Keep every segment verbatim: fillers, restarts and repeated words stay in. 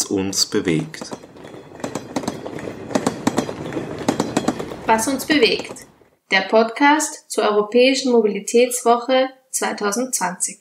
uns bewegt. Was uns bewegt. Der Podcast zur Europäischen Mobilitätswoche zwanzig zwanzig.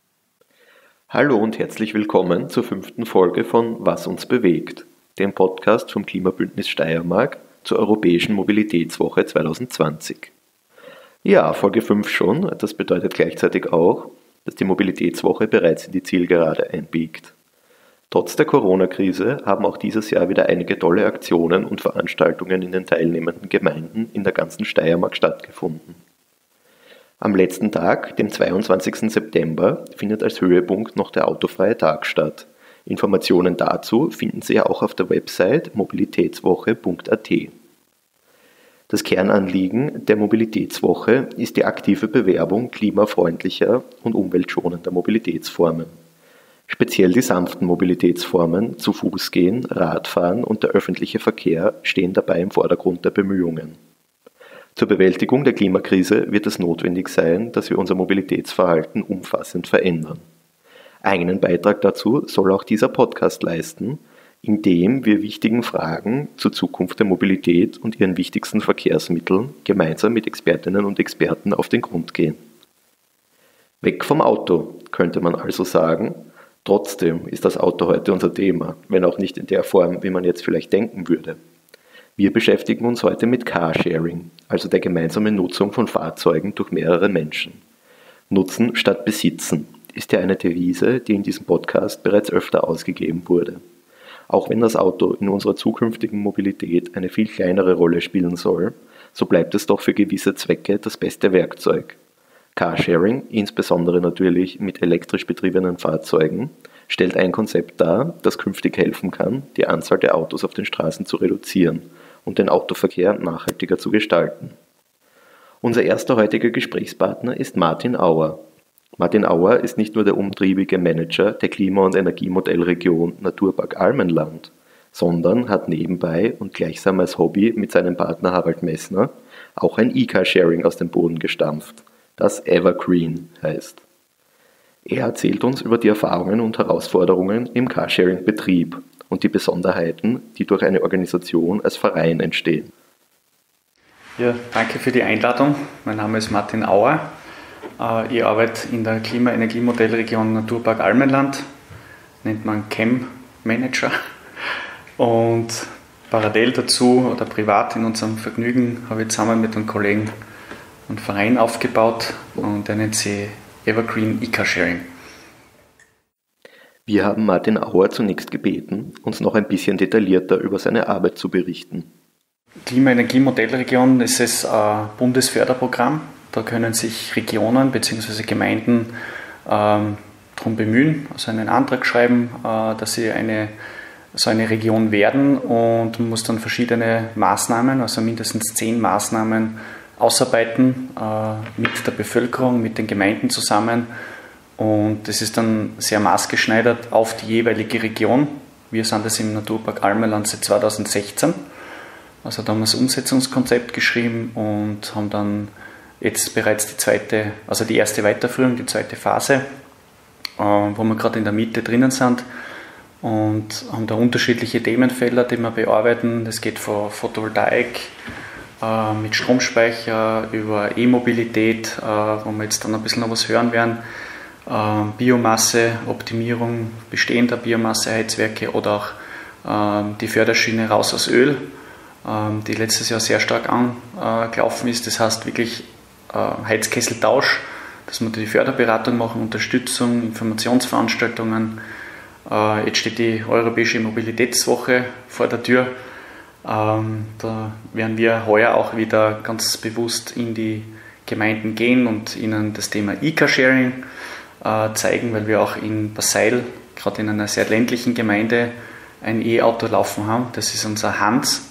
Hallo und herzlich willkommen zur fünften Folge von Was uns bewegt, dem Podcast vom Klimabündnis Steiermark zur Europäischen Mobilitätswoche zwanzig zwanzig. Ja, Folge fünf schon, das bedeutet gleichzeitig auch, dass die Mobilitätswoche bereits in die Zielgerade einbiegt. Trotz der Corona-Krise haben auch dieses Jahr wieder einige tolle Aktionen und Veranstaltungen in den teilnehmenden Gemeinden in der ganzen Steiermark stattgefunden. Am letzten Tag, dem zweiundzwanzigsten September, findet als Höhepunkt noch der autofreie Tag statt. Informationen dazu finden Sie ja auch auf der Website mobilitätswoche punkt a t. Das Kernanliegen der Mobilitätswoche ist die aktive Bewerbung klimafreundlicher und umweltschonender Mobilitätsformen. Speziell die sanften Mobilitätsformen, zu Fuß gehen, Radfahren und der öffentliche Verkehr stehen dabei im Vordergrund der Bemühungen. Zur Bewältigung der Klimakrise wird es notwendig sein, dass wir unser Mobilitätsverhalten umfassend verändern. Einen Beitrag dazu soll auch dieser Podcast leisten, indem wir wichtigen Fragen zur Zukunft der Mobilität und ihren wichtigsten Verkehrsmitteln gemeinsam mit Expertinnen und Experten auf den Grund gehen. Weg vom Auto, könnte man also sagen. Trotzdem ist das Auto heute unser Thema, wenn auch nicht in der Form, wie man jetzt vielleicht denken würde. Wir beschäftigen uns heute mit Carsharing, also der gemeinsamen Nutzung von Fahrzeugen durch mehrere Menschen. Nutzen statt Besitzen ist ja eine Devise, die in diesem Podcast bereits öfter ausgegeben wurde. Auch wenn das Auto in unserer zukünftigen Mobilität eine viel kleinere Rolle spielen soll, so bleibt es doch für gewisse Zwecke das beste Werkzeug. Carsharing, insbesondere natürlich mit elektrisch betriebenen Fahrzeugen, stellt ein Konzept dar, das künftig helfen kann, die Anzahl der Autos auf den Straßen zu reduzieren und den Autoverkehr nachhaltiger zu gestalten. Unser erster heutiger Gesprächspartner ist Martin Auer. Martin Auer ist nicht nur der umtriebige Manager der Klima- und Energiemodellregion Naturpark Almenland, sondern hat nebenbei und gleichsam als Hobby mit seinem Partner Harald Messner auch ein E-Carsharing aus dem Boden gestampft, das Evergreen heißt. Er erzählt uns über die Erfahrungen und Herausforderungen im Carsharing-Betrieb und die Besonderheiten, die durch eine Organisation als Verein entstehen. Ja, danke für die Einladung. Mein Name ist Martin Auer. Ich arbeite in der Klima-Energiemodellregion Naturpark Almenland, nennt man C E M-Manager. Und parallel dazu oder privat in unserem Vergnügen habe ich zusammen mit einem Kollegen einen Verein aufgebaut und der nennt sich Evergreen E-Carsharing. Wir haben Martin Auer zunächst gebeten, uns noch ein bisschen detaillierter über seine Arbeit zu berichten. Klima-Energie-Modellregion ist es ein Bundesförderprogramm. Da können sich Regionen bzw. Gemeinden ähm, darum bemühen, also einen Antrag schreiben, äh, dass sie eine, so eine Region werden, und man muss dann verschiedene Maßnahmen, also mindestens zehn Maßnahmen ausarbeiten äh, mit der Bevölkerung, mit den Gemeinden zusammen, und das ist dann sehr maßgeschneidert auf die jeweilige Region. Wir sind das im Naturpark Almenland seit zweitausendsechzehn, also da haben wir das Umsetzungskonzept geschrieben und haben dann jetzt bereits die zweite, also die erste Weiterführung, die zweite Phase, äh, wo wir gerade in der Mitte drinnen sind, und haben da unterschiedliche Themenfelder, die wir bearbeiten. Das geht von Photovoltaik äh, mit Stromspeicher über E-Mobilität, äh, wo wir jetzt dann ein bisschen noch was hören werden, äh, Biomasse, Optimierung bestehender Biomasseheizwerke oder auch äh, die Förderschiene raus aus Öl, äh, die letztes Jahr sehr stark angelaufen ist. Das heißt wirklich Heizkesseltausch, dass wir die Förderberatung machen, Unterstützung, Informationsveranstaltungen. Jetzt steht die Europäische Mobilitätswoche vor der Tür. Da werden wir heuer auch wieder ganz bewusst in die Gemeinden gehen und ihnen das Thema E-Carsharing zeigen, weil wir auch in Basseil, gerade in einer sehr ländlichen Gemeinde, ein E-Auto laufen haben. Das ist unser Hans.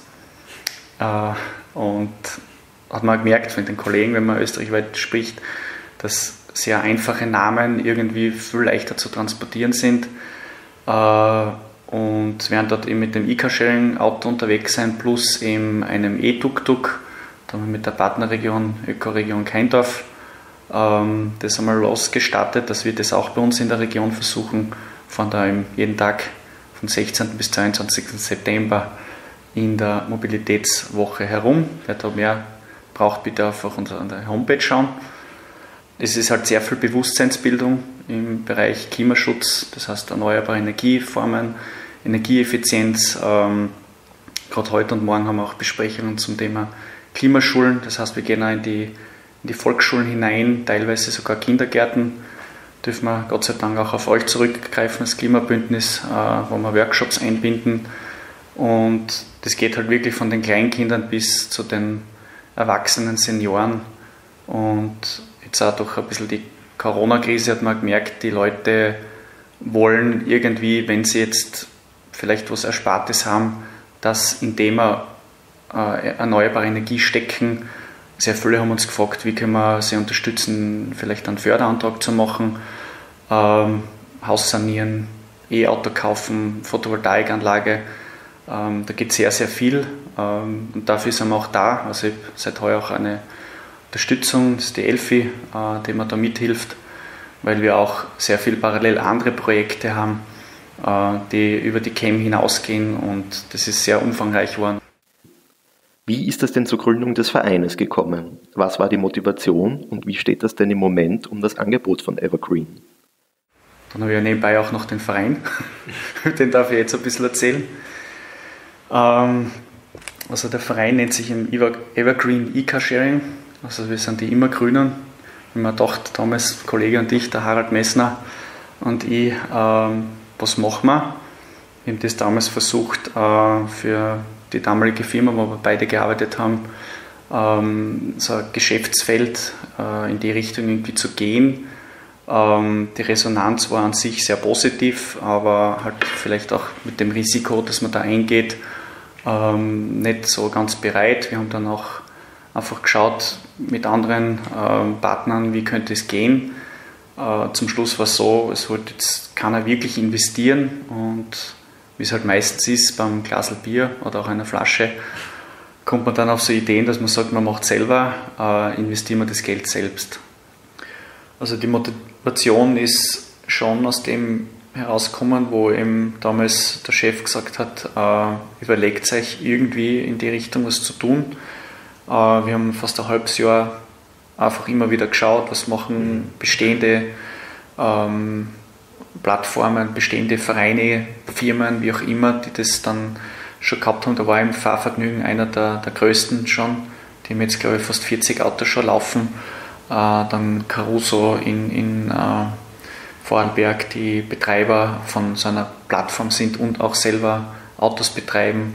Und hat man gemerkt von den Kollegen, wenn man österreichweit spricht, dass sehr einfache Namen irgendwie viel leichter zu transportieren sind, und werden dort eben mit dem E-Carsharing-Auto unterwegs sein, plus eben einem E-Tuk-Tuk. Da haben wir mit der Partnerregion Ökoregion Keindorf ähm, das einmal losgestartet, dass wir das auch bei uns in der Region versuchen, fahren da eben jeden Tag von sechzehnten bis zweiundzwanzigsten September in der Mobilitätswoche herum. Wer da mehr braucht, bitte einfach an der Homepage schauen. Es ist halt sehr viel Bewusstseinsbildung im Bereich Klimaschutz, das heißt erneuerbare Energieformen, Energieeffizienz. Ähm, gerade heute und morgen haben wir auch Besprechungen zum Thema Klimaschulen. Das heißt, wir gehen auch in die, in die Volksschulen hinein, teilweise sogar Kindergärten. Dürfen wir Gott sei Dank auch auf euch zurückgreifen, das Klimabündnis, äh, wo wir Workshops einbinden. Und das geht halt wirklich von den Kleinkindern bis zu den erwachsenen Senioren. Und jetzt auch durch ein bisschen die Corona-Krise hat man gemerkt, die Leute wollen irgendwie, wenn sie jetzt vielleicht was Erspartes haben, das in Thema äh, erneuerbare Energie stecken. Sehr viele haben uns gefragt, wie können wir sie unterstützen, vielleicht einen Förderantrag zu machen, ähm, Haus sanieren, E-Auto kaufen, Photovoltaikanlage. Ähm, da geht sehr, sehr viel ähm, und dafür sind wir auch da. Also ich habe seit heuer auch eine Unterstützung, das ist die Elfi, äh, die mir da mithilft, weil wir auch sehr viel parallel andere Projekte haben, äh, die über die C A M hinausgehen und das ist sehr umfangreich geworden. Wie ist es denn zur Gründung des Vereines gekommen? Was war die Motivation und wie steht das denn im Moment um das Angebot von Evergreen? Dann habe ich ja nebenbei auch noch den Verein, den darf ich jetzt ein bisschen erzählen. Ähm, also der Verein nennt sich im Evergreen E-Car-Sharing, also wir sind die Immergrünen. Ich habe mir gedacht, damals Kollege und ich, der Harald Messner und ich, ähm, was machen wir? Wir haben das damals versucht, äh, für die damalige Firma, wo wir beide gearbeitet haben, ähm, so ein Geschäftsfeld äh, in die Richtung irgendwie zu gehen. Ähm, die Resonanz war an sich sehr positiv, aber halt vielleicht auch mit dem Risiko, dass man da eingeht, ähm, nicht so ganz bereit. Wir haben dann auch einfach geschaut mit anderen ähm, Partnern, wie könnte es gehen. Äh, zum Schluss war es so, es wollte jetzt keiner wirklich investieren und wie es halt meistens ist beim Glasl Bier oder auch einer Flasche, kommt man dann auf so Ideen, dass man sagt, man macht selber, äh, investieren wir das Geld selbst. Also die Motivation ist schon aus dem herausgekommen, wo eben damals der Chef gesagt hat, äh, überlegt euch irgendwie in die Richtung was zu tun. Äh, wir haben fast ein halbes Jahr einfach immer wieder geschaut, was machen bestehende ähm, Plattformen, bestehende Vereine, Firmen, wie auch immer, die das dann schon gehabt haben. Da war im Fahrvergnügen einer der, der größten schon, die haben jetzt, glaube ich, fast vierzig Autos schon laufen. Äh, dann Caruso in, in äh, Vorarlberg, die Betreiber von so einer Plattform sind und auch selber Autos betreiben.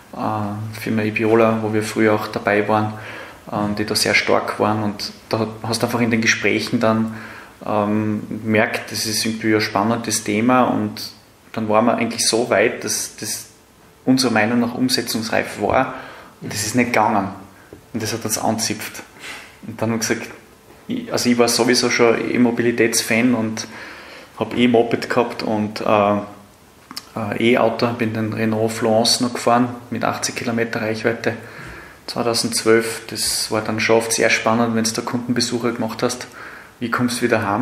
Äh, Firma Ibiola, wo wir früher auch dabei waren, äh, die da sehr stark waren. Und da hast du einfach in den Gesprächen dann ähm, merkt, das ist irgendwie ein spannendes Thema und dann waren wir eigentlich so weit, dass das unserer Meinung nach umsetzungsreif war und das ist nicht gegangen und das hat uns anzipft. Und dann haben wir gesagt, ich, also ich war sowieso schon E-Mobilitätsfan und habe E-Moped gehabt und äh, äh, E-Auto, bin den Renault Fluence noch gefahren mit achtzig Kilometer Reichweite zweitausendzwölf. Das war dann schon oft sehr spannend, wenn du da Kundenbesuche gemacht hast. Wie kommst du wieder heim?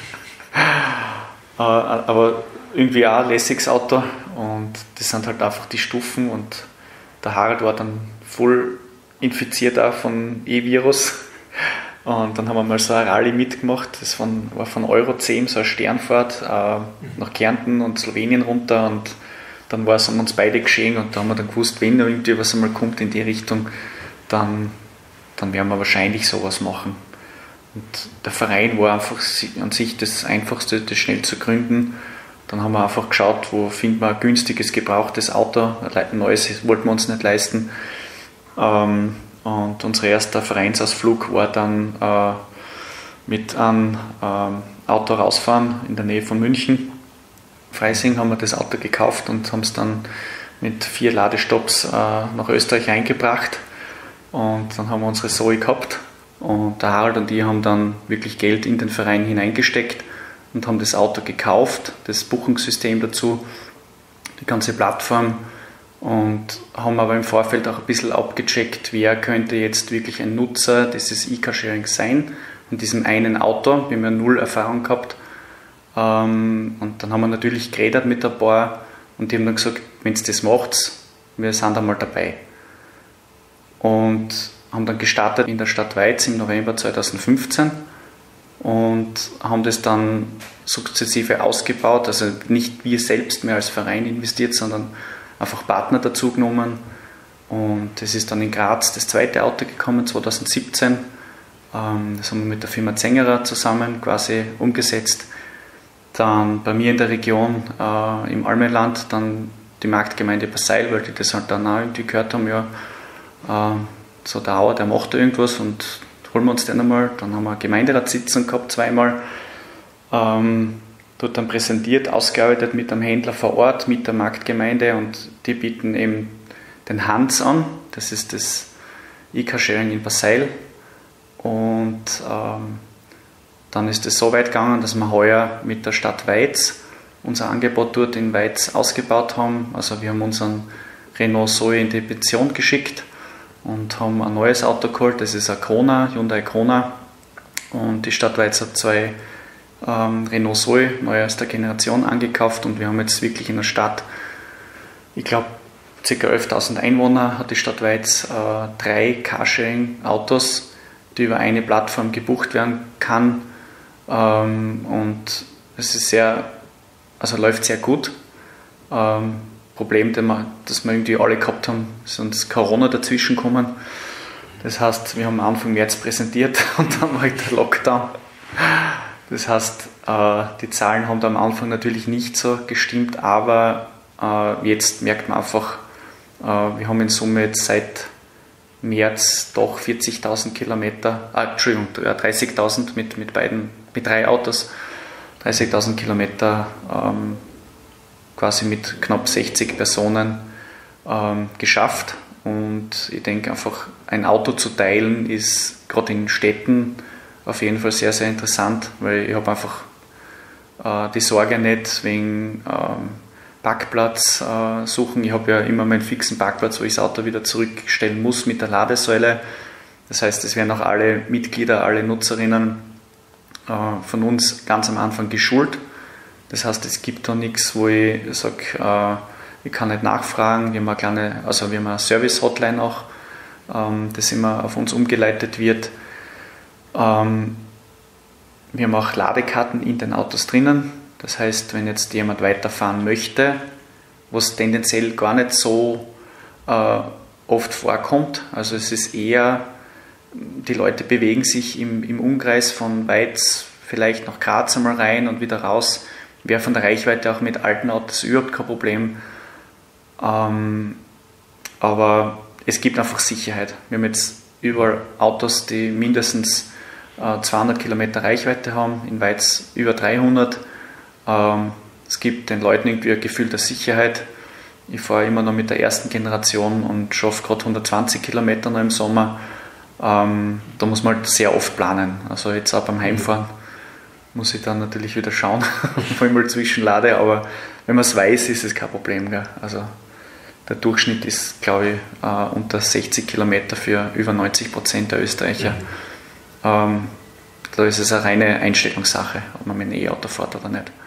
äh, aber irgendwie auch ein lässiges Auto und das sind halt einfach die Stufen und der Harald war dann voll infiziert auch von E-Virus und dann haben wir mal so eine Rallye mitgemacht, das von, war von Euro zehn, so eine Sternfahrt äh, nach Kärnten und Slowenien runter und dann war es um uns beide geschehen und da haben wir dann gewusst, wenn noch irgendwie was einmal kommt in die Richtung, dann, dann werden wir wahrscheinlich sowas machen. Und der Verein war einfach an sich das Einfachste, das schnell zu gründen. Dann haben wir einfach geschaut, wo finden wir ein günstiges, gebrauchtes Auto. Ein neues wollten wir uns nicht leisten. Und unser erster Vereinsausflug war dann mit einem Auto rausfahren in der Nähe von München. Freising haben wir das Auto gekauft und haben es dann mit vier Ladestops nach Österreich eingebracht. Und dann haben wir unsere Zoe gehabt. Und der Harald und ich haben dann wirklich Geld in den Verein hineingesteckt und haben das Auto gekauft, das Buchungssystem dazu, die ganze Plattform und haben aber im Vorfeld auch ein bisschen abgecheckt, wer könnte jetzt wirklich ein Nutzer dieses E-Car-Sharing sein in diesem einen Auto. Wir haben ja null Erfahrung gehabt und dann haben wir natürlich geredet mit ein paar Und die haben dann gesagt, wenn ihr das macht, wir sind einmal dabei. Und haben dann gestartet in der Stadt Weiz im November zweitausendfünfzehn und haben das dann sukzessive ausgebaut, also nicht wir selbst mehr als Verein investiert, sondern einfach Partner dazu genommen. Und es ist dann in Graz das zweite Auto gekommen, zweitausendsiebzehn. Das haben wir mit der Firma Zengerer zusammen quasi umgesetzt. Dann bei mir in der Region äh, im Almenland dann die Marktgemeinde Passeil, weil die das halt dann auch irgendwie gehört haben, ja, äh, so der Auer, der macht da irgendwas und holen wir uns den einmal. Dann haben wir eine Gemeinderatssitzung gehabt, zweimal. Ähm, dort dann präsentiert, ausgearbeitet mit einem Händler vor Ort, mit der Marktgemeinde, und die bieten eben den Hans an, das ist das E-Car-Sharing in Passeil. Und ähm, dann ist es so weit gegangen, dass wir heuer mit der Stadt Weiz unser Angebot dort in Weiz ausgebaut haben. Also wir haben unseren Renault Zoe in die Pension geschickt und haben ein neues Auto geholt, das ist ein Kona, Hyundai Kona. Und die Stadt Weiz hat zwei ähm, Renault Zoe neuester Generation angekauft, und wir haben jetzt wirklich in der Stadt, ich glaube, ca. elftausend Einwohner hat die Stadt Weiz, äh, drei Carsharing-Autos, die über eine Plattform gebucht werden kann. Ähm, und es ist sehr, also läuft sehr gut. Ähm, Problem, das wir, das wir irgendwie alle gehabt haben, ist uns Corona dazwischen gekommen. Das heißt, wir haben Anfang März präsentiert und dann war halt der Lockdown. Das heißt, äh, die Zahlen haben da am Anfang natürlich nicht so gestimmt, aber äh, jetzt merkt man einfach, äh, wir haben in Summe jetzt seit März doch vierzigtausend Kilometer, äh, Entschuldigung, dreißigtausend mit, mit beiden, mit drei Autos, dreißigtausend Kilometer ähm, quasi mit knapp sechzig Personen ähm, geschafft. Und ich denke einfach, ein Auto zu teilen ist gerade in Städten auf jeden Fall sehr, sehr interessant, weil ich habe einfach äh, die Sorge nicht wegen ähm, Parkplatz äh, suchen. Ich habe ja immer meinen fixen Parkplatz, wo ich das Auto wieder zurückstellen muss mit der Ladesäule. Das heißt, es werden auch alle Mitglieder, alle Nutzerinnen äh, von uns ganz am Anfang geschult. Das heißt, es gibt da nichts, wo ich sage, äh, ich kann nicht nachfragen. Wir haben eine kleine, also wir haben eine Service-Hotline auch, ähm, das immer auf uns umgeleitet wird. Ähm, wir haben auch Ladekarten in den Autos drinnen. Das heißt, wenn jetzt jemand weiterfahren möchte, was tendenziell gar nicht so äh, oft vorkommt, also es ist eher, die Leute bewegen sich im, im Umkreis von Weiz vielleicht nach Graz einmal rein und wieder raus, wäre von der Reichweite auch mit alten Autos überhaupt kein Problem. Ähm, aber es gibt einfach Sicherheit. Wir haben jetzt überall Autos, die mindestens äh, zweihundert Kilometer Reichweite haben, in Weiz über dreihundert. Ähm, es gibt den Leuten irgendwie ein Gefühl der Sicherheit. Ich fahre immer noch mit der ersten Generation und schaffe gerade hundertzwanzig Kilometer noch im Sommer. Ähm, da muss man halt sehr oft planen. Also jetzt auch beim Heimfahren muss ich dann natürlich wieder schauen, wo ich mal zwischenlade, aber wenn man es weiß, ist es kein Problem. Gell? Also der Durchschnitt ist, glaube ich, äh, unter sechzig Kilometer für über neunzig Prozent der Österreicher. Ja. Ähm, da ist es eine reine Einstellungssache, ob man mit einem E-Auto fährt oder nicht.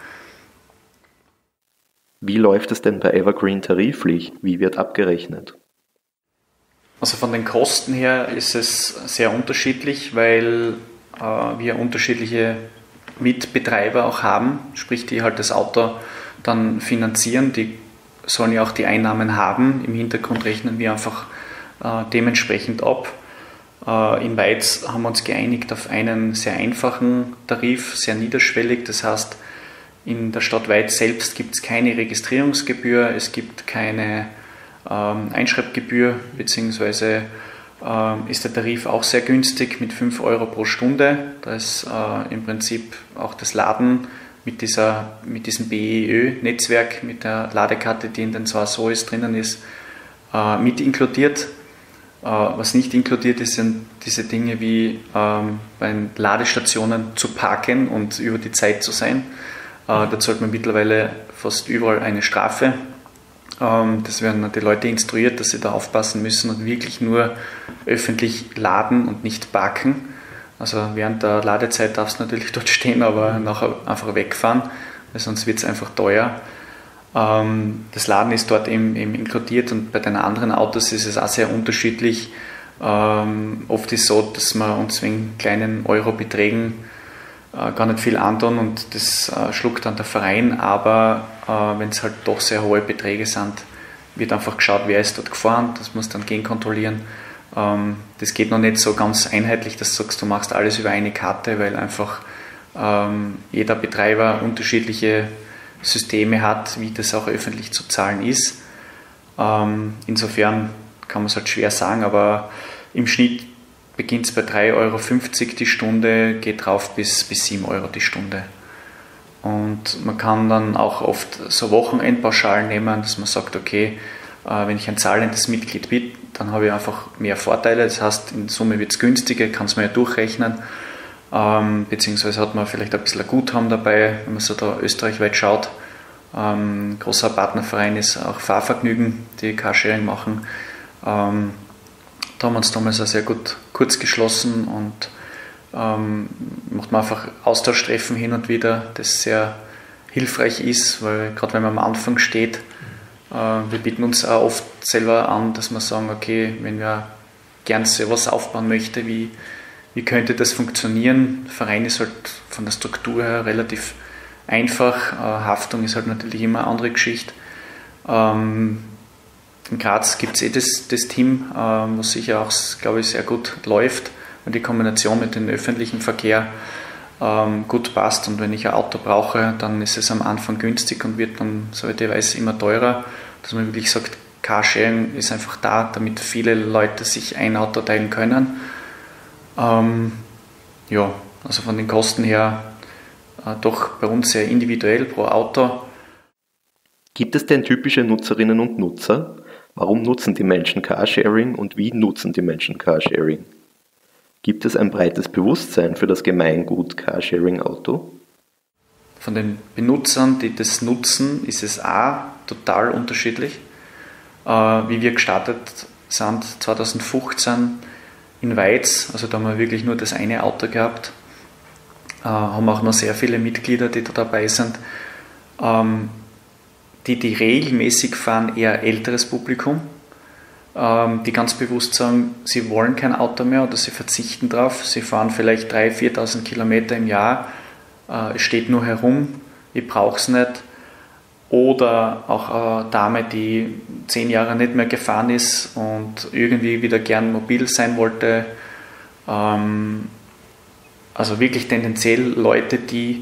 Wie läuft es denn bei Evergreen tariflich? Wie wird abgerechnet? Also von den Kosten her ist es sehr unterschiedlich, weil äh, wir unterschiedliche Mitbetreiber auch haben, sprich die halt das Auto dann finanzieren, die sollen ja auch die Einnahmen haben. Im Hintergrund rechnen wir einfach äh, dementsprechend ab. Äh, in Weiz haben wir uns geeinigt auf einen sehr einfachen Tarif, sehr niederschwellig. Das heißt, in der Stadt Weiz selbst gibt es keine Registrierungsgebühr, es gibt keine ähm, Einschreibgebühr, beziehungsweise ähm, ist der Tarif auch sehr günstig mit fünf Euro pro Stunde. Da ist äh, im Prinzip auch das Laden mit, dieser, mit diesem B E Ö-Netzwerk, mit der Ladekarte, die in den zwei Zoes drinnen ist, äh, mit inkludiert. Äh, was nicht inkludiert ist, sind diese Dinge wie ähm, bei Ladestationen zu parken und über die Zeit zu sein. Äh, da zahlt man mittlerweile fast überall eine Strafe. Ähm, das werden die Leute instruiert, dass sie da aufpassen müssen und wirklich nur öffentlich laden und nicht parken. Also während der Ladezeit darfst du natürlich dort stehen, aber nachher einfach wegfahren, weil sonst wird es einfach teuer. Ähm, das Laden ist dort eben, eben inkludiert und bei den anderen Autos ist es auch sehr unterschiedlich. Ähm, oft ist es so, dass wir uns wegen kleinen Eurobeträgen äh, gar nicht viel antun und das äh, schluckt dann der Verein, aber äh, wenn es halt doch sehr hohe Beträge sind, wird einfach geschaut, wer ist dort gefahren, das muss dann gegenkontrollieren. Ähm, das geht noch nicht so ganz einheitlich, dass du sagst, du machst alles über eine Karte, weil einfach ähm, jeder Betreiber unterschiedliche Systeme hat, wie das auch öffentlich zu zahlen ist. Ähm, insofern kann man es halt schwer sagen, aber im Schnitt beginnt es bei drei Euro fünfzig die Stunde, geht rauf bis, bis sieben Euro die Stunde. Und man kann dann auch oft so Wochenendpauschalen nehmen, dass man sagt, okay, äh, wenn ich ein zahlendes Mitglied bin, dann habe ich einfach mehr Vorteile. Das heißt, in Summe wird es günstiger, kann es mir ja durchrechnen. Ähm, beziehungsweise hat man vielleicht ein bisschen ein Guthaben dabei, wenn man so da österreichweit schaut. Ähm, ein großer Partnerverein ist auch Fahrvergnügen, die Carsharing machen. Ähm, da haben wir uns damals auch sehr gut kurz geschlossen und ähm, macht man einfach Austauschtreffen hin und wieder, das sehr hilfreich ist, weil gerade wenn man am Anfang steht, äh, wir bieten uns auch oft selber an, dass wir sagen, okay, wenn wir gern so was aufbauen möchte, wie, wie könnte das funktionieren? Der Verein ist halt von der Struktur her relativ einfach, äh, Haftung ist halt natürlich immer eine andere Geschichte. Ähm, in Graz gibt es eh das, das Team, äh, was sicher auch, glaube ich, sehr gut läuft. Und die Kombination mit dem öffentlichen Verkehr ähm, gut passt. Und wenn ich ein Auto brauche, dann ist es am Anfang günstig und wird dann, soweit ich weiß, immer teurer. Dass man wirklich sagt, Carsharing ist einfach da, damit viele Leute sich ein Auto teilen können. Ähm, ja, also von den Kosten her äh, doch bei uns sehr individuell pro Auto. Gibt es denn typische Nutzerinnen und Nutzer? Warum nutzen die Menschen Carsharing und wie nutzen die Menschen Carsharing? Gibt es ein breites Bewusstsein für das Gemeingut Carsharing-Auto? Von den Benutzern, die das nutzen, ist es auch total unterschiedlich. Äh, wie wir gestartet sind zwanzig fünfzehn in Weiz, also da haben wir wirklich nur das eine Auto gehabt, äh, haben auch noch sehr viele Mitglieder, die da dabei sind. Ähm, die, die regelmäßig fahren, eher älteres Publikum, die ganz bewusst sagen, sie wollen kein Auto mehr oder sie verzichten drauf. Sie fahren vielleicht dreitausend, viertausend Kilometer im Jahr, es steht nur herum, ich brauche es nicht. Oder auch eine Dame, die zehn Jahre nicht mehr gefahren ist und irgendwie wieder gern mobil sein wollte. Also wirklich tendenziell Leute, die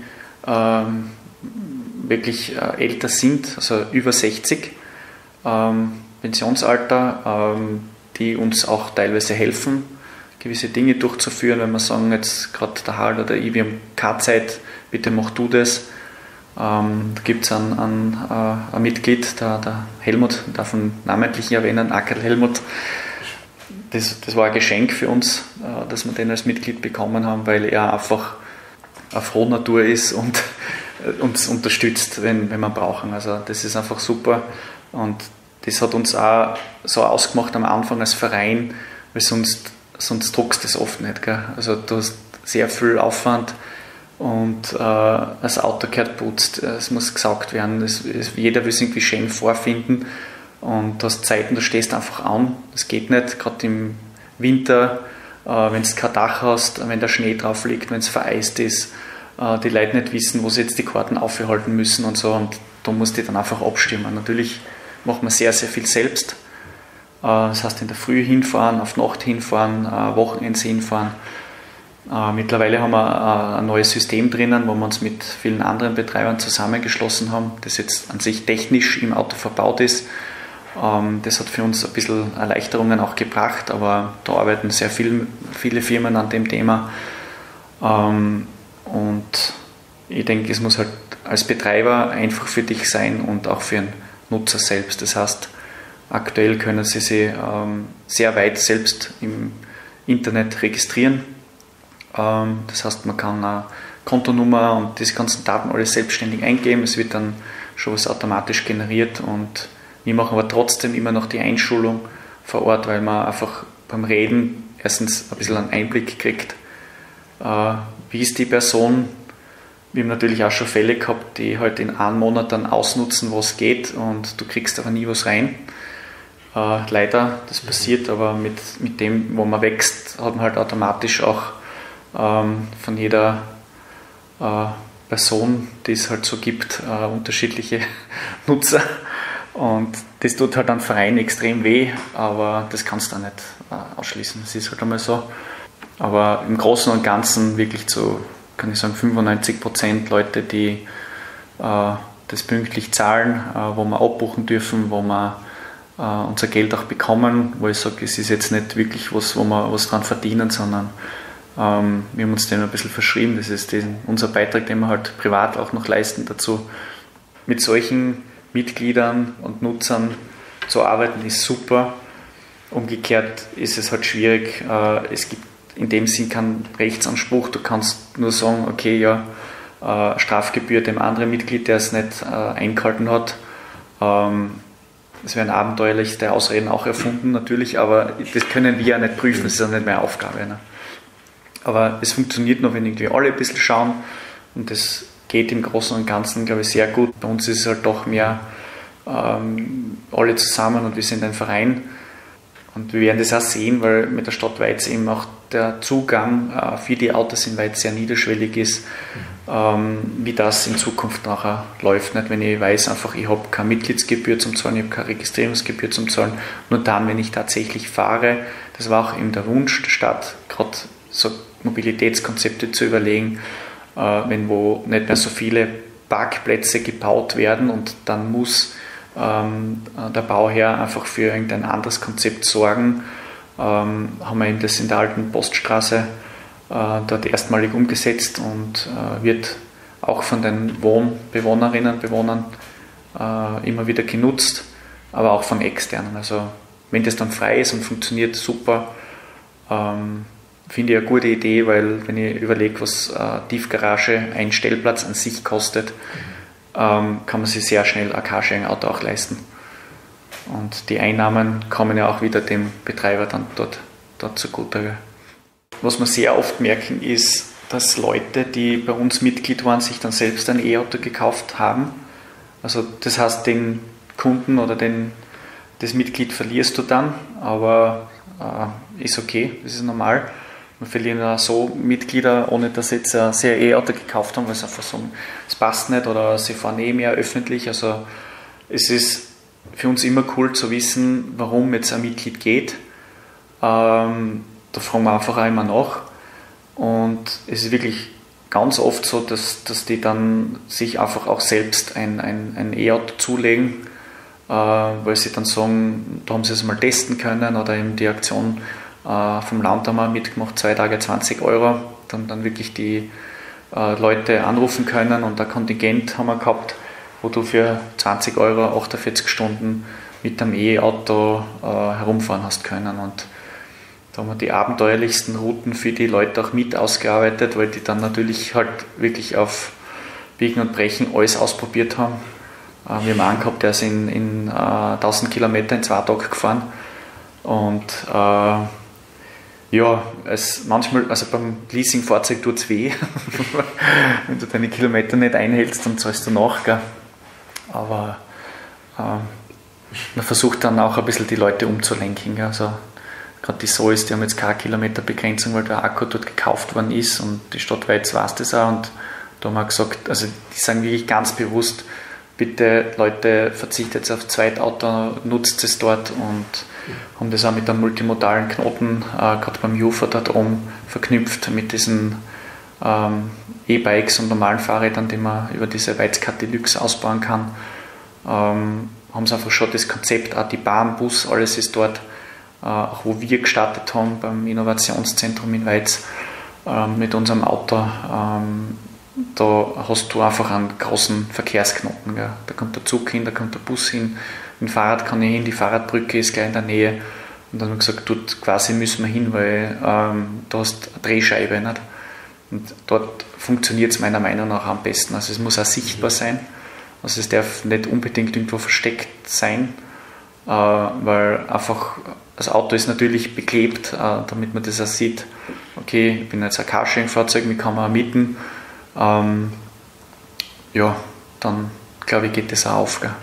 wirklich älter sind, also über sechzig. Pensionsalter, ähm, die uns auch teilweise helfen, gewisse Dinge durchzuführen, wenn wir sagen, jetzt gerade der Harald oder ich, wir haben keine Zeit, bitte mach du das. Ähm, da gibt es ein, ein, äh, ein Mitglied, der, der Helmut, ich darf ihn namentlich erwähnen, Ackerl Helmut. Das, das war ein Geschenk für uns, äh, dass wir den als Mitglied bekommen haben, weil er einfach eine frohe Natur ist und uns unterstützt, wenn, wenn wir brauchen. Also das ist einfach super und das hat uns auch so ausgemacht am Anfang als Verein, weil sonst, sonst druckst du das oft nicht. Gell? Also du hast sehr viel Aufwand und äh, das Auto gehört putzt, es muss gesaugt werden, es, es, jeder will es irgendwie schön vorfinden und du hast Zeiten, du stehst einfach an, das geht nicht, gerade im Winter, äh, wenn du kein Dach hast, wenn der Schnee drauf liegt, wenn es vereist ist, äh, die Leute nicht wissen, wo sie jetzt die Karten aufhalten müssen und so und da musst du dann einfach abstimmen. Natürlich macht man sehr, sehr viel selbst. Das heißt, in der Früh hinfahren, auf Nacht hinfahren, Wochenends hinfahren. Mittlerweile haben wir ein neues System drinnen, wo wir uns mit vielen anderen Betreibern zusammengeschlossen haben, das jetzt an sich technisch im Auto verbaut ist. Das hat für uns ein bisschen Erleichterungen auch gebracht, aber da arbeiten sehr viel, viele Firmen an dem Thema. Und ich denke, es muss halt als Betreiber einfach für dich sein und auch für einen Nutzer selbst. Das heißt, aktuell können Sie sich ähm, sehr weit selbst im Internet registrieren. Ähm, das heißt, man kann eine Kontonummer und diese ganzen Daten alles selbstständig eingeben. Es wird dann schon was automatisch generiert und wir machen aber trotzdem immer noch die Einschulung vor Ort, weil man einfach beim Reden erstens ein bisschen einen Einblick kriegt, äh, wie ist die Person, wir haben natürlich auch schon Fälle gehabt, die halt in einem Monat dann ausnutzen, was geht, und du kriegst aber nie was rein. Äh, leider, das passiert, aber mit, mit dem, wo man wächst, hat man halt automatisch auch ähm, von jeder äh, Person, die es halt so gibt, äh, unterschiedliche Nutzer. Und das tut halt einem Verein extrem weh, aber das kannst du auch nicht äh, ausschließen. Das ist halt einmal so. Aber im Großen und Ganzen wirklich zu, kann ich sagen, fünfundneunzig Prozent Leute, die äh, das pünktlich zahlen, äh, wo wir abbuchen dürfen, wo wir äh, unser Geld auch bekommen, wo ich sage, es ist jetzt nicht wirklich was, wo wir was dran verdienen, sondern ähm, wir haben uns dem ein bisschen verschrieben. Das ist den, unser Beitrag, den wir halt privat auch noch leisten dazu. Mit solchen Mitgliedern und Nutzern zu arbeiten ist super. Umgekehrt ist es halt schwierig. Äh, es gibt in dem Sinn keinen Rechtsanspruch. Du kannst nur sagen, okay, ja, äh, Strafgebühr dem anderen Mitglied, der es nicht äh, eingehalten hat. Ähm, es werden abenteuerlichste Ausreden auch erfunden, natürlich, aber das können wir ja nicht prüfen, das ist ja nicht meine Aufgabe. Ne? Aber es funktioniert nur, wenn irgendwie alle ein bisschen schauen, und das geht im Großen und Ganzen, glaube ich, sehr gut. Bei uns ist es halt doch mehr ähm, alle zusammen, und wir sind ein Verein. Und wir werden das auch sehen, weil mit der Stadt Weiz eben auch der Zugang äh, für die Autos in Weiz sehr niederschwellig ist, ähm, wie das in Zukunft nachher läuft. Nicht? Wenn ich weiß, einfach, ich habe keine Mitgliedsgebühr zum Zahlen, ich habe keine Registrierungsgebühr zum Zahlen, nur dann, wenn ich tatsächlich fahre. Das war auch eben der Wunsch der Stadt, gerade so Mobilitätskonzepte zu überlegen, äh, wenn wo nicht mehr so viele Parkplätze gebaut werden, und dann muss ähm, der Bauherr einfach für irgendein anderes Konzept sorgen. Ähm, haben wir eben das in der alten Poststraße äh, dort erstmalig umgesetzt, und äh, wird auch von den Wohnbewohnerinnen und Bewohnern äh, immer wieder genutzt, aber auch von externen. Also wenn das dann frei ist und funktioniert, super. Ähm, finde ich eine gute Idee, weil wenn ich überlege, was äh, Tiefgarage, ein Stellplatz an sich kostet, ähm, kann man sich sehr schnell ein Carsharing-Auto auch leisten. Und die Einnahmen kommen ja auch wieder dem Betreiber dann dort, dort zugute. Was wir sehr oft merken, ist, dass Leute, die bei uns Mitglied waren, sich dann selbst ein E-Auto gekauft haben. Also das heißt, den Kunden oder den, das Mitglied verlierst du dann, aber äh, ist okay, das ist normal. Wir verlieren auch so Mitglieder, ohne dass sie jetzt ein sehr E-Auto gekauft haben, weil sie einfach sagen, es passt nicht oder sie fahren eh mehr öffentlich. Also es ist für uns immer cool zu wissen, warum jetzt ein Mitglied geht. Ähm, da fragen wir einfach auch immer nach. Und es ist wirklich ganz oft so, dass, dass die dann sich einfach auch selbst ein, ein, ein E-Auto zulegen, äh, weil sie dann sagen, da haben sie es mal testen können, oder eben die Aktion äh, vom Land haben wir mitgemacht, zwei Tage zwanzig Euro, dann, dann wirklich die äh, Leute anrufen können, und ein Kontingent haben wir gehabt, wo du für zwanzig Euro achtundvierzig Stunden mit dem E-Auto äh, herumfahren hast können. Und da haben wir die abenteuerlichsten Routen für die Leute auch mit ausgearbeitet, weil die dann natürlich halt wirklich auf Biegen und Brechen alles ausprobiert haben. Äh, wir haben einen gehabt, der ist in, in äh, tausend Kilometer in zwei Tagen gefahren. Und äh, ja, es manchmal, also beim Leasingfahrzeug tut es weh. Wenn du deine Kilometer nicht einhältst, dann zahlst du nach. Gell? Aber äh, man versucht dann auch ein bisschen die Leute umzulenken. Gell? Also gerade die Sois, die haben jetzt keine Kilometerbegrenzung, weil der Akku dort gekauft worden ist, und die Stadt Weiz weiß das auch. Und da haben wir gesagt, also die sagen wirklich ganz bewusst, bitte Leute, verzichtet jetzt auf Zweitauto, nutzt es dort, und haben das auch mit einem multimodalen Knoten, äh, gerade beim Jufa dort oben, verknüpft mit diesen ähm, E-Bikes und normalen Fahrrädern, die man über diese Weizcat Deluxe ausbauen kann. Ähm, haben sie einfach schon das Konzept, auch die Bahn, Bus, alles ist dort, äh, auch wo wir gestartet haben beim Innovationszentrum in Weiz äh, mit unserem Auto. Ähm, da hast du einfach einen großen Verkehrsknoten. Gell? Da kommt der Zug hin, da kommt der Bus hin, mit dem Fahrrad kann ich hin, die Fahrradbrücke ist gleich in der Nähe. Und dann haben wir gesagt, dort quasi müssen wir hin, weil ähm, da hast eine Drehscheibe. Nicht? Und dort funktioniert es meiner Meinung nach am besten. Also es muss auch sichtbar sein. Also es darf nicht unbedingt irgendwo versteckt sein, äh, weil einfach das Auto ist natürlich beklebt, äh, damit man das auch sieht. Okay, ich bin jetzt ein Carsharing-Fahrzeug, mich kann man auch mieten. Ähm, ja, dann glaube ich, geht das auch auf. Gell?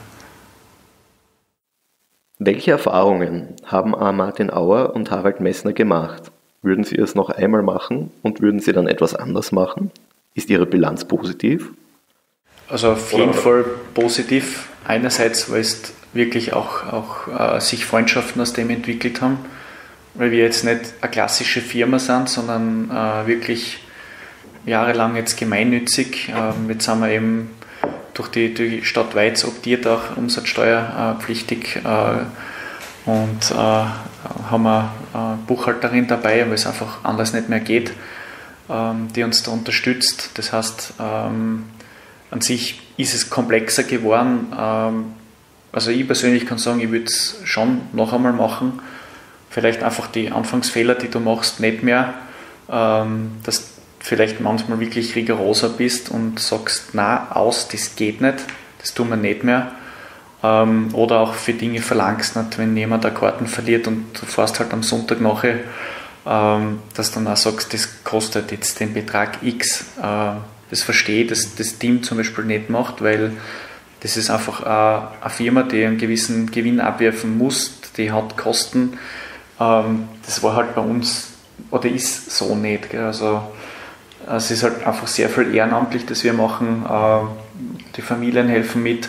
Welche Erfahrungen haben Martin Auer und Harald Messner gemacht? Würden Sie es noch einmal machen und würden Sie dann etwas anders machen? Ist Ihre Bilanz positiv? Also auf jeden Oder? Fall positiv. Einerseits, weil es wirklich auch, auch äh, sich Freundschaften aus dem entwickelt haben, weil wir jetzt nicht eine klassische Firma sind, sondern äh, wirklich jahrelang jetzt gemeinnützig. Ähm, jetzt sind wir eben durch die, durch die Stadt Weiz optiert, auch umsatzsteuerpflichtig äh, und äh, haben wir eine Buchhalterin dabei, weil es einfach anders nicht mehr geht, ähm, die uns da unterstützt. Das heißt, ähm, an sich ist es komplexer geworden. Ähm, also ich persönlich kann sagen, ich würde es schon noch einmal machen. Vielleicht einfach die Anfangsfehler, die du machst, nicht mehr. Ähm, dass vielleicht manchmal wirklich rigoroser bist und sagst, na aus, das geht nicht, das tun wir nicht mehr. Ähm, oder auch für Dinge verlangst nicht, wenn jemand eine Karten verliert und du fährst halt am Sonntag nachher, ähm, dass du dann auch sagst, das kostet jetzt den Betrag X. Äh, das verstehe ich, dass das Team zum Beispiel nicht macht, weil das ist einfach eine, eine Firma, die einen gewissen Gewinn abwerfen muss, die hat Kosten. Ähm, das war halt bei uns, oder ist so nicht. Gell? Also es ist halt einfach sehr viel ehrenamtlich, das wir machen. Die Familien helfen mit.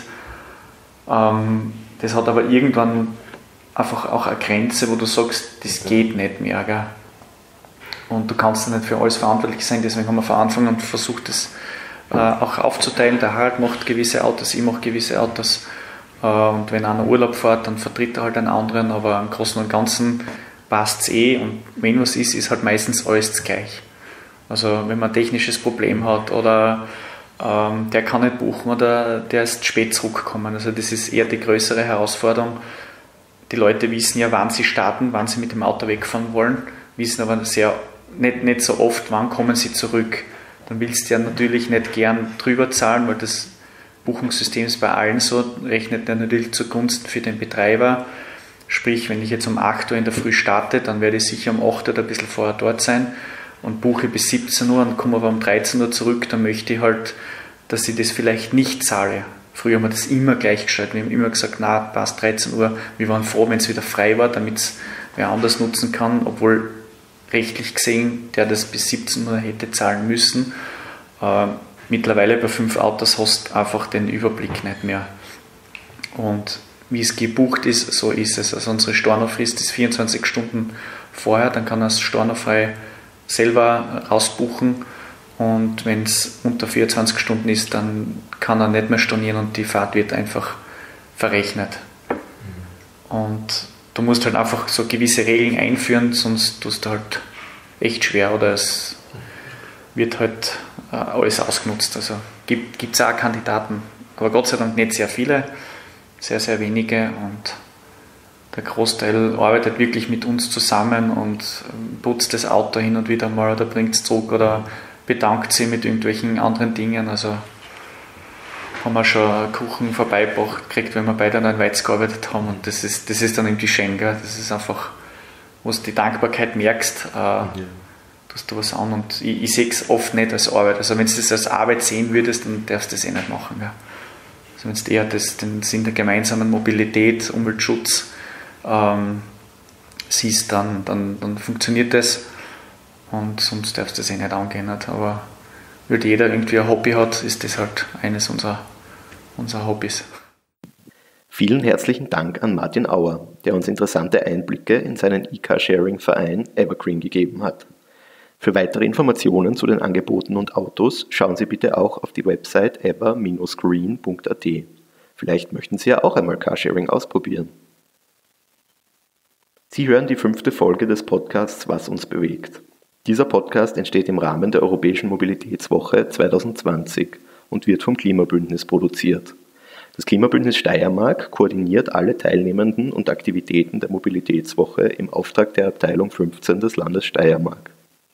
Das hat aber irgendwann einfach auch eine Grenze, wo du sagst, das geht nicht mehr. Gell? Und du kannst nicht für alles verantwortlich sein, deswegen haben wir von Anfang an versucht, das auch aufzuteilen. Der Harald macht gewisse Autos, ich mache gewisse Autos. Und wenn einer Urlaub fährt, dann vertritt er halt einen anderen, aber im Großen und Ganzen passt es eh. Und wenn was ist, ist halt meistens alles gleich. Also wenn man ein technisches Problem hat oder ähm, der kann nicht buchen oder der ist spät zurückgekommen. Also das ist eher die größere Herausforderung. Die Leute wissen ja, wann sie starten, wann sie mit dem Auto wegfahren wollen, wissen aber sehr, nicht, nicht so oft, wann kommen sie zurück. Dann willst du ja natürlich nicht gern drüber zahlen, weil das Buchungssystem ist bei allen so, rechnet er natürlich zugunsten für den Betreiber. Sprich, wenn ich jetzt um acht Uhr in der Früh starte, dann werde ich sicher um acht Uhr oder ein bisschen vorher dort sein und buche bis siebzehn Uhr und komme aber um dreizehn Uhr zurück, dann möchte ich halt, dass ich das vielleicht nicht zahle. Früher haben wir das immer gleichgestellt. Wir haben immer gesagt, na, passt dreizehn Uhr. Wir waren froh, wenn es wieder frei war, damit es wer anders nutzen kann, obwohl rechtlich gesehen, der das bis siebzehn Uhr hätte zahlen müssen. Äh, mittlerweile bei fünf Autos hast du einfach den Überblick nicht mehr. Und wie es gebucht ist, so ist es. Also unsere Stornofrist ist vierundzwanzig Stunden vorher, dann kann er es stornofrei selber rausbuchen und wenn es unter vierundzwanzig Stunden ist, dann kann er nicht mehr stornieren und die Fahrt wird einfach verrechnet. Und du musst halt einfach so gewisse Regeln einführen, sonst tust du halt echt schwer oder es wird halt äh, alles ausgenutzt. Also gibt es auch Kandidaten, aber Gott sei Dank nicht sehr viele, sehr, sehr wenige und der Großteil arbeitet wirklich mit uns zusammen und putzt das Auto hin und wieder mal oder bringt es zurück oder bedankt sich mit irgendwelchen anderen Dingen. Also haben wir schon einen Kuchen vorbeigebracht gekriegt, wenn wir beide an einem Weiz gearbeitet haben und das ist, das ist dann irgendwie schön, gell? Das ist einfach, wo du die Dankbarkeit merkst, äh, ja. Tust du was an und ich, ich sehe es oft nicht als Arbeit. Also wenn du das als Arbeit sehen würdest, dann darfst du das eh nicht machen. Gell? Also wenn du eher das, den Sinn der gemeinsamen Mobilität, Umweltschutz ähm, siehst, dann, dann, dann funktioniert das und sonst darfst du das eh nicht angehen. Nicht? Aber weil jeder irgendwie ein Hobby hat, ist das halt eines unserer, unserer Hobbys. Vielen herzlichen Dank an Martin Auer, der uns interessante Einblicke in seinen E-Car-Sharing-Verein Evergreen gegeben hat. Für weitere Informationen zu den Angeboten und Autos schauen Sie bitte auch auf die Website ever Bindestrich green Punkt a t. Vielleicht möchten Sie ja auch einmal Carsharing ausprobieren. Sie hören die fünfte Folge des Podcasts Was uns bewegt. Dieser Podcast entsteht im Rahmen der Europäischen Mobilitätswoche zwanzig zwanzig und wird vom Klimabündnis produziert. Das Klimabündnis Steiermark koordiniert alle Teilnehmenden und Aktivitäten der Mobilitätswoche im Auftrag der Abteilung fünfzehn des Landes Steiermark.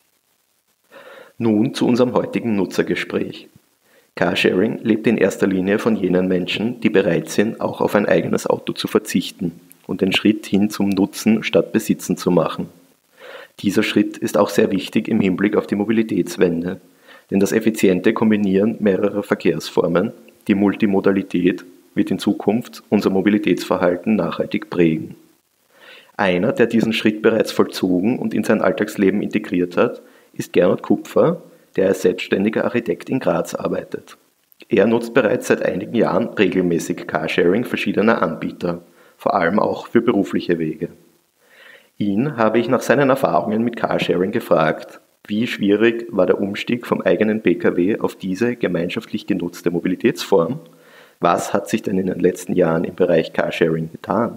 Nun zu unserem heutigen Nutzergespräch. Carsharing lebt in erster Linie von jenen Menschen, die bereit sind, auch auf ein eigenes Auto zu verzichten und den Schritt hin zum Nutzen statt Besitzen zu machen. Dieser Schritt ist auch sehr wichtig im Hinblick auf die Mobilitätswende, Denn das effiziente Kombinieren mehrerer Verkehrsformen, die Multimodalität, wird in Zukunft unser Mobilitätsverhalten nachhaltig prägen. Einer, der diesen Schritt bereits vollzogen und in sein Alltagsleben integriert hat, ist Gernot Kupfer, der als selbstständiger Architekt in Graz arbeitet. Er nutzt bereits seit einigen Jahren regelmäßig Carsharing verschiedener Anbieter, vor allem auch für berufliche Wege. Ihn habe ich nach seinen Erfahrungen mit Carsharing gefragt, wie schwierig war der Umstieg vom eigenen P K W auf diese gemeinschaftlich genutzte Mobilitätsform? Was hat sich denn in den letzten Jahren im Bereich Carsharing getan?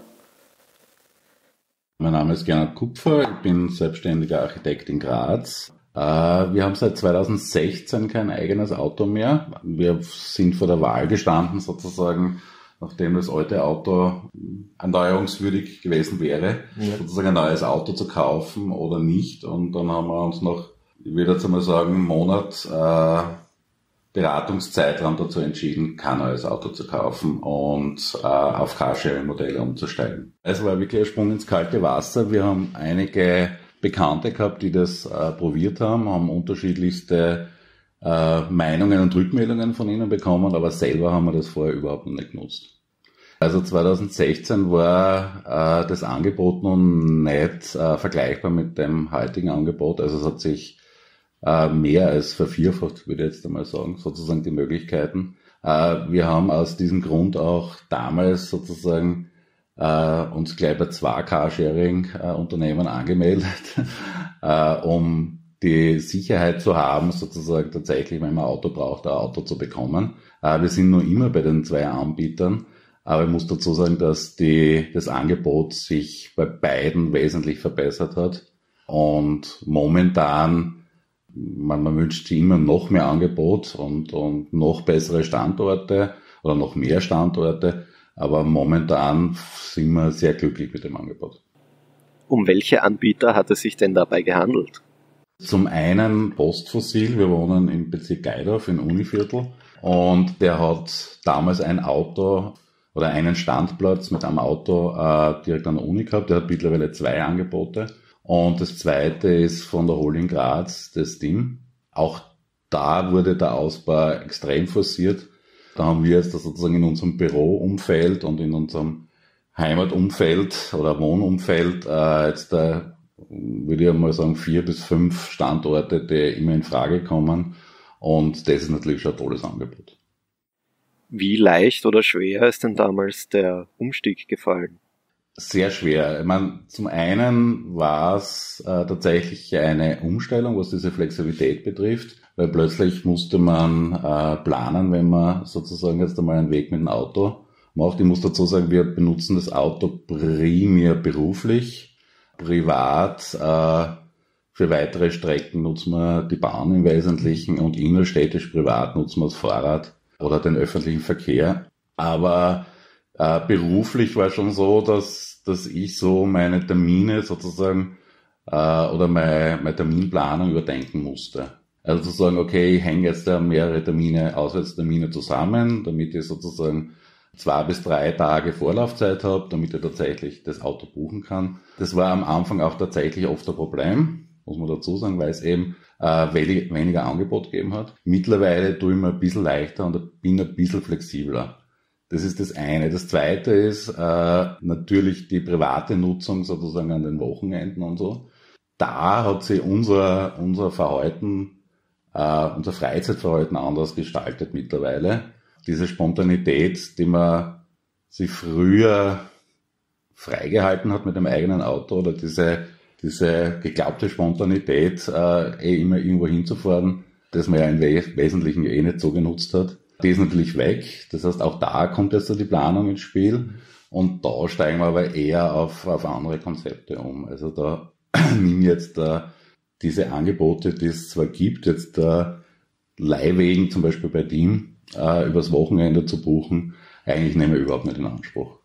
Mein Name ist Gernot Kupfer, ich bin selbstständiger Architekt in Graz. Wir haben seit zweitausendsechzehn kein eigenes Auto mehr. Wir sind vor der Wahl gestanden, sozusagen, nachdem das alte Auto erneuerungswürdig gewesen wäre, ja. sozusagen ein neues Auto zu kaufen oder nicht. Und dann haben wir uns noch, ich würde jetzt einmal sagen, einen Monat äh, Beratungszeitraum dazu entschieden, kein neues Auto zu kaufen und äh, auf Carsharing-Modelle umzusteigen. Es war wirklich ein Sprung ins kalte Wasser. Wir haben einige Bekannte gehabt, die das äh, probiert haben, haben unterschiedlichste äh, Meinungen und Rückmeldungen von ihnen bekommen, aber selber haben wir das vorher überhaupt noch nicht genutzt. Also zweitausendsechzehn war äh, das Angebot noch nicht äh, vergleichbar mit dem heutigen Angebot. Also es hat sich äh, mehr als vervierfacht, würde ich jetzt einmal sagen, sozusagen die Möglichkeiten. Äh, wir haben aus diesem Grund auch damals sozusagen äh, uns gleich bei zwei Carsharing-Unternehmen äh, angemeldet, äh, um die Sicherheit zu haben, sozusagen tatsächlich, wenn man ein Auto braucht, ein Auto zu bekommen. Äh, wir sind noch immer bei den zwei Anbietern. Aber ich muss dazu sagen, dass die, das Angebot sich bei beiden wesentlich verbessert hat. Und momentan, man, man wünscht sich immer noch mehr Angebot und, und noch bessere Standorte oder noch mehr Standorte. Aber momentan sind wir sehr glücklich mit dem Angebot. Um welche Anbieter hat es sich denn dabei gehandelt? Zum einen Postfossil. Wir wohnen im Bezirk Geidorf in Univiertel. Und der hat damals ein Auto oder einen Standplatz mit einem Auto äh, direkt an der Uni gehabt. Der hat mittlerweile zwei Angebote. Und das zweite ist von der Holding Graz, das Team. Auch da wurde der Ausbau extrem forciert. Da haben wir jetzt sozusagen in unserem Büroumfeld und in unserem Heimatumfeld oder Wohnumfeld äh, jetzt da, würde ich mal sagen, vier bis fünf Standorte, die immer in Frage kommen. Und das ist natürlich schon ein tolles Angebot. Wie leicht oder schwer ist denn damals der Umstieg gefallen? Sehr schwer. Ich meine, zum einen war es äh, tatsächlich eine Umstellung, was diese Flexibilität betrifft, weil plötzlich musste man äh, planen, wenn man sozusagen jetzt einmal einen Weg mit dem Auto macht. Ich muss dazu sagen, wir benutzen das Auto primär beruflich, privat. Äh, für weitere Strecken nutzen wir die Bahn im Wesentlichen und innerstädtisch privat nutzen wir das Fahrrad oder den öffentlichen Verkehr. Aber äh, beruflich war schon so, dass dass ich so meine Termine sozusagen äh, oder meine, meine Terminplanung überdenken musste. Also zu sagen, okay, ich hänge jetzt da mehrere Termine, Auswärtstermine zusammen, damit ich sozusagen zwei bis drei Tage Vorlaufzeit habe, damit ich tatsächlich das Auto buchen kann. Das war am Anfang auch tatsächlich oft ein Problem, muss man dazu sagen, weil es eben äh, weniger Angebot gegeben hat. Mittlerweile tue ich mir ein bisschen leichter und bin ein bisschen flexibler. Das ist das eine. Das zweite ist äh, natürlich die private Nutzung sozusagen an den Wochenenden und so. Da hat sich unser unser Verhalten, äh, unser Freizeitverhalten anders gestaltet mittlerweile. Diese Spontanität, die man sich früher freigehalten hat mit dem eigenen Auto oder diese diese geglaubte Spontanität, äh, eh immer irgendwo hinzufahren, das man ja im Wesentlichen eh nicht so genutzt hat. Die ist natürlich weg, das heißt auch da kommt jetzt so die Planung ins Spiel und da steigen wir aber eher auf, auf andere Konzepte um. Also da nehmen jetzt äh, diese Angebote, die es zwar gibt, jetzt äh, Leihwegen zum Beispiel bei Team äh, übers Wochenende zu buchen, eigentlich nehmen wir überhaupt nicht in Anspruch.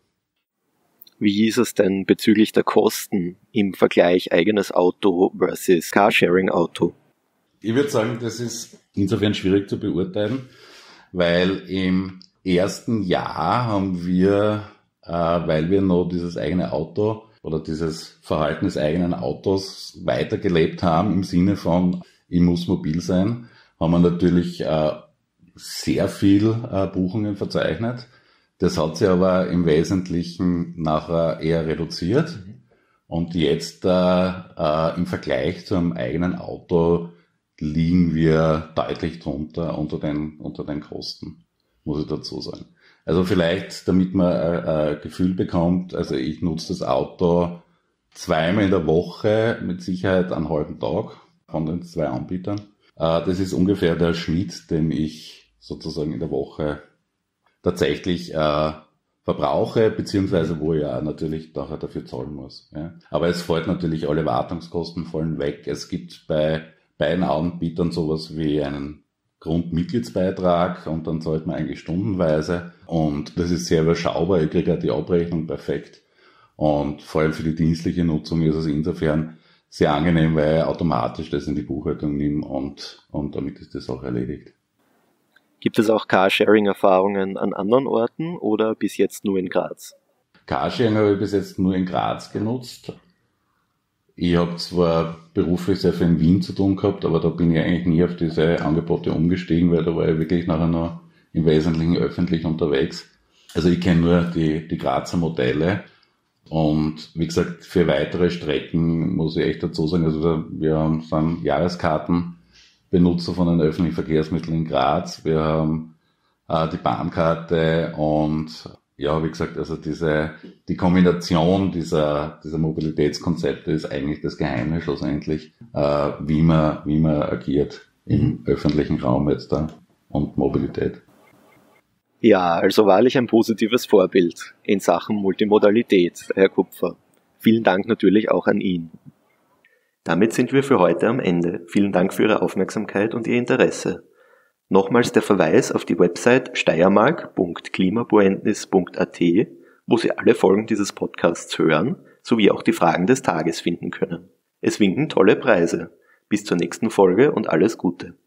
Wie ist es denn bezüglich der Kosten im Vergleich eigenes Auto versus Carsharing-Auto? Ich würde sagen, das ist insofern schwierig zu beurteilen, weil im ersten Jahr haben wir, äh, weil wir noch dieses eigene Auto oder dieses Verhalten des eigenen Autos weitergelebt haben, im Sinne von, ich muss mobil sein, haben wir natürlich äh, sehr viel äh, Buchungen verzeichnet. Das hat sich aber im Wesentlichen nachher eher reduziert. Mhm. Und jetzt äh, äh, im Vergleich zu einem eigenen Auto liegen wir deutlich drunter unter den, unter den Kosten, muss ich dazu sagen. Also vielleicht, damit man ein, ein Gefühl bekommt, also ich nutze das Auto zweimal in der Woche, mit Sicherheit einen halben Tag von den zwei Anbietern. Äh, das ist ungefähr der Schnitt, den ich sozusagen in der Woche tatsächlich äh, verbrauche, beziehungsweise wo ich ja natürlich nachher dafür zahlen muss. Ja. Aber es fällt natürlich, alle Wartungskosten fallen weg. Es gibt bei beiden Anbietern sowas wie einen Grundmitgliedsbeitrag und dann zahlt man eigentlich stundenweise und das ist sehr überschaubar. Ich kriege auch die Abrechnung perfekt und vor allem für die dienstliche Nutzung ist es insofern sehr angenehm, weil ich automatisch das in die Buchhaltung nehme und, und damit ist das auch erledigt. Gibt es auch Carsharing-Erfahrungen an anderen Orten oder bis jetzt nur in Graz? Carsharing habe ich bis jetzt nur in Graz genutzt. Ich habe zwar beruflich sehr viel in Wien zu tun gehabt, aber da bin ich eigentlich nie auf diese Angebote umgestiegen, weil da war ich wirklich nachher noch im Wesentlichen öffentlich unterwegs. Also ich kenne nur die, die Grazer Modelle und wie gesagt, für weitere Strecken muss ich echt dazu sagen, also wir haben dann Jahreskarten Benutzer von den öffentlichen Verkehrsmitteln in Graz. Wir haben äh, die Bahnkarte und ja, wie gesagt, also diese die Kombination dieser dieser Mobilitätskonzepte ist eigentlich das Geheimnis schlussendlich, äh, wie man wie man agiert im öffentlichen Raum jetzt da und Mobilität. Ja, also wahrlich ein positives Vorbild in Sachen Multimodalität, Herr Kupfer. Vielen Dank natürlich auch an ihn. Damit sind wir für heute am Ende. Vielen Dank für Ihre Aufmerksamkeit und Ihr Interesse. Nochmals der Verweis auf die Website steiermark punkt klimabuendnis punkt a t, wo Sie alle Folgen dieses Podcasts hören, sowie auch die Fragen des Tages finden können. Es winken tolle Preise. Bis zur nächsten Folge und alles Gute.